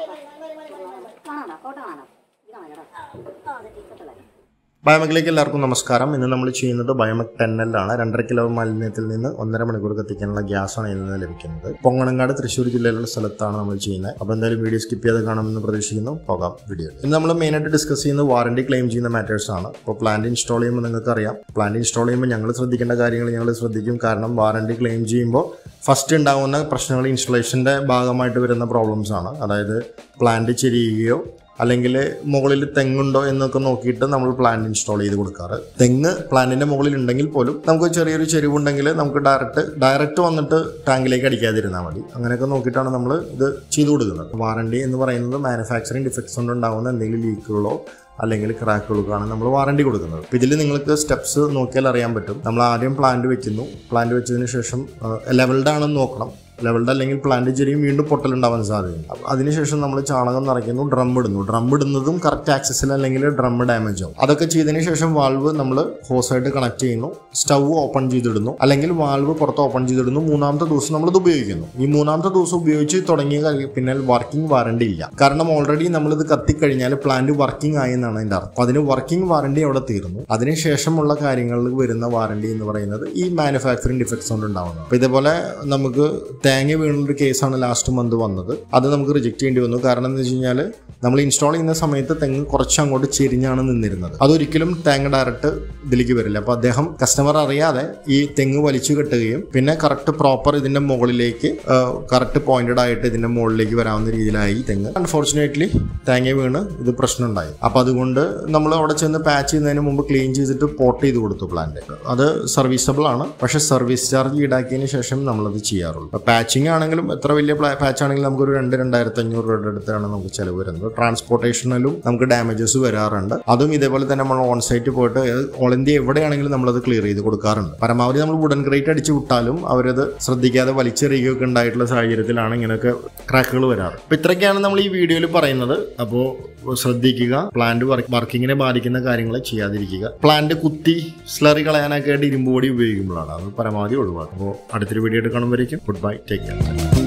ബയോമെക്കിലേക്ക് എല്ലാവർക്കും നമസ്കാരം. ഇന്ന് നമ്മൾ ചെയ്യുന്നത് ബയോമെക് 10L ആണ്. 2.5 കിലോ മാലിന്യത്തിൽ നിന്ന് 1.5 മണിക്കൂർ കത്തിക്കാനുള്ള ഗ്യാസാണ് ഇതിൽ നിന്ന് ലഭിക്കുന്നത്. പൊങ്ങണങ്ങാട് തൃശ്ശൂർ ജില്ലയിലുള്ള സ്ഥലത്താണ് നമ്മൾ ചെയ്യുന്നത്. അപ്പോൾ എന്തായാലും വീഡിയോ സ്കിപ്പ് ചെയ്ത് കാണുമെന്ന് പ്രതീക്ഷിക്കുന്നു. പോകാം വീഡിയോ. ഇന്ന് നമ്മൾ മെയിനായിട്ട് ഡിസ്കസ് ചെയ്യുന്നത് വാറണ്ടി ക്ലെയിം ചെയ്യുന്ന മാറ്റേഴ്സ് ആണ്. അപ്പോൾ പ്ലാന്റ് ഇൻസ്റ്റാൾ ചെയ്യുമ്പോൾ നിങ്ങൾക്ക് അറിയാം, പ്ലാന്റ് ഇൻസ്റ്റാൾ ചെയ്യുമ്പോൾ ഞങ്ങൾ ശ്രദ്ധിക്കേണ്ട കാര്യങ്ങൾ ഞങ്ങൾ ശ്രദ്ധിക്കും. കാരണം വാറണ്ടി ക്ലെയിം ചെയ്യുമ്പോൾ ഫസ്റ്റ് ഉണ്ടാകുന്ന പ്രശ്നങ്ങൾ ഇൻസ്റ്റലേഷൻ്റെ ഭാഗമായിട്ട് വരുന്ന പ്രോബ്ലംസ് ആണ്. അതായത് പ്ലാന്റ് ചെരിയുകയോ അല്ലെങ്കിൽ മുകളിൽ തെങ്ങുണ്ടോ എന്നൊക്കെ നോക്കിയിട്ട് നമ്മൾ പ്ലാന്റ് ഇൻസ്റ്റാൾ ചെയ്ത് കൊടുക്കാറ്. തെങ്ങ് പ്ലാന്റിന്റെ മുകളിൽ ഉണ്ടെങ്കിൽ പോലും നമുക്ക് ചെറിയൊരു ചെരിവുണ്ടെങ്കിൽ നമുക്ക് ഡയറക്റ്റ് വന്നിട്ട് ടാങ്കിലേക്ക് അടിക്കാതിരുന്നാൽ മതി. അങ്ങനെയൊക്കെ നോക്കിയിട്ടാണ് നമ്മൾ ഇത് ചെയ്തു കൊടുക്കുന്നത്. വാറണ്ടി എന്ന് പറയുന്നത് മാനുഫാക്ചറിങ് ഡിഫക്ട്സ് കൊണ്ട് ഉണ്ടാകുന്ന എന്തെങ്കിലും ലീക്കുകളോ അല്ലെങ്കിൽ ക്രാക്കുകൾക്കാണ് നമ്മൾ വാറണ്ടി കൊടുക്കുന്നത്. അപ്പോൾ ഇതിൽ നിങ്ങൾക്ക് സ്റ്റെപ്സ് നോക്കിയാൽ അറിയാൻ പറ്റും. നമ്മൾ ആദ്യം പ്ലാന്റ് വെക്കുന്നു. പ്ലാന്റ് വെച്ചതിന് ശേഷം ലെവൽഡ് ആണെന്ന് നോക്കണം. ലെവൽഡ് അല്ലെങ്കിൽ പ്ലാന്റ് ചെരിയും വീണ്ടും പൊട്ടലുണ്ടാവാൻ സാധ്യതയുണ്ട്. അപ്പോൾ അതിനുശേഷം നമ്മൾ ചാണകം നിറയ്ക്കുന്നു, ഡ്രം ഇടുന്നതും കറക്റ്റ് ആക്സസിൽ അല്ലെങ്കിൽ ഡ്രം ഡാമേജ് ആവും. അതൊക്കെ ചെയ്തതിന് ശേഷം വാൾവ് നമ്മൾ ഹോസായിട്ട് കണക്ട് ചെയ്യുന്നു, സ്റ്റൗ ഓപ്പൺ ചെയ്തിടുന്നു, അല്ലെങ്കിൽ വാൾവ് പുറത്ത് ഓപ്പൺ ചെയ്തിടുന്നു. 3ാമത്തെ ദിവസം നമ്മളിത് ഉപയോഗിക്കുന്നു. ഈ 3ാമത്തെ ദിവസം ഉപയോഗിച്ച് തുടങ്ങിയ പിന്നെ വർക്കിംഗ് വാറണ്ടി ഇല്ല. കാരണം ഓൾറെഡി നമ്മളിത് കത്തിക്കഴിഞ്ഞാൽ പ്ലാന്റ് വർക്കിംഗ് ആയി എന്നാണ് അതിൻ്റെ അർത്ഥം. അതിന് വർക്കിംഗ് വാറണ്ടി അവിടെ തീർന്നു. അതിനുശേഷമുള്ള കാര്യങ്ങളിൽ വരുന്ന വാറണ്ടി എന്ന് പറയുന്നത് ഈ മാനുഫാക്ചറിങ് ഡിഫക്ട്സ് കൊണ്ട് ഉണ്ടാവുന്നത്. അപ്പോൾ ഇതേപോലെ നമുക്ക് തേങ്ങ വീണൊരു കേസാണ് ലാസ്റ്റ് മന്ത് വന്നത്. അത് നമുക്ക് റിജക്ട് ചെയ്യേണ്ടി വന്നു. കാരണം എന്ന് വെച്ച് കഴിഞ്ഞാൽ നമ്മൾ ഇൻസ്റ്റാൾ ചെയ്യുന്ന സമയത്ത് തെങ്ങ് കുറച്ച് അങ്ങോട്ട് ചെരിഞ്ഞാണ് നിന്നിരുന്നത്. അതൊരിക്കലും തേങ്ങ ഡയറക്റ്റ് ഇതിലേക്ക് വരില്ല. അപ്പോൾ അദ്ദേഹം കസ്റ്റമർ അറിയാതെ ഈ തെങ്ങ് വലിച്ചു കെട്ടുകയും പിന്നെ കറക്റ്റ് പ്രോപ്പർ ഇതിന്റെ മുകളിലേക്ക് കറക്റ്റ് പോയിന്റഡ് ആയിട്ട് ഇതിന്റെ മുകളിലേക്ക് വരാവുന്ന രീതിയിലായി തെങ്ങ്. അൺഫോർച്ചുനേറ്റ്ലി തേങ്ങ വീണ് ഇത് പ്രശ്നമുണ്ടായി. അപ്പോൾ അതുകൊണ്ട് നമ്മൾ അവിടെ ചെന്ന് പാച്ച് ചെയ്യുന്നതിന് മുമ്പ് ക്ലീൻ ചെയ്തിട്ട് പോർട്ട് ചെയ്ത് കൊടുത്തു പ്ലാന്റ്. അത് സർവീസബിൾ ആണ്. പക്ഷേ സർവീസ് ചാർജ് ഈടാക്കിയതിന് ശേഷം നമ്മളത് ചെയ്യാറുള്ളൂ. പാച്ചിങ് ആണെങ്കിലും എത്ര വലിയ പാച്ച് ആണെങ്കിലും നമുക്കൊരു 2,500 രൂപയുടെ അടുത്താണ് നമുക്ക് ചിലവ് വരുന്നത്. ട്രാൻസ്പോർട്ടേഷനിലും നമുക്ക് ഡാമേജസ് വരാറുണ്ട്. അതും ഇതേപോലെ തന്നെ നമ്മൾ ഓൺ സൈറ്റ് പോയിട്ട് ഓൾ ഇന്ത്യ എവിടെയാണെങ്കിലും നമ്മളത് ക്ലിയർ ചെയ്ത് കൊടുക്കാറുണ്ട്. പരമാവധി നമ്മൾ വുഡൻ ക്രേറ്റ് അടിച്ച് വിട്ടാലും അവരത് ശ്രദ്ധിക്കാതെ വലിച്ചെറിയുകയൊക്കെ ഉണ്ടായിട്ടുള്ള സാഹചര്യത്തിലാണ് ഇങ്ങനെയൊക്കെ ക്രാക്കുകൾ വരാറ്. അപ്പോൾ ഇത്രയൊക്കെയാണ് നമ്മൾ ഈ വീഡിയോയിൽ പറയുന്നത്. അപ്പോൾ ശ്രദ്ധിക്കുക, പ്ലാന്റ് വർക്കിങ്ങിനെ ബാധിക്കുന്ന കാര്യങ്ങൾ ചെയ്യാതിരിക്കുക. പ്ലാന്റ് കുത്തി സ്ലറി കളയാനൊക്കെ ആയിട്ട് ഇരുമ്പ് പൊടി ഉപയോഗിക്കുമ്പോഴാണ് അത് പരമാവധി ഒഴിവാക്കുക. അപ്പോൾ അടുത്തൊരു വീഡിയോ എടുക്കണം വരയ്ക്കും. Goodbye, take care.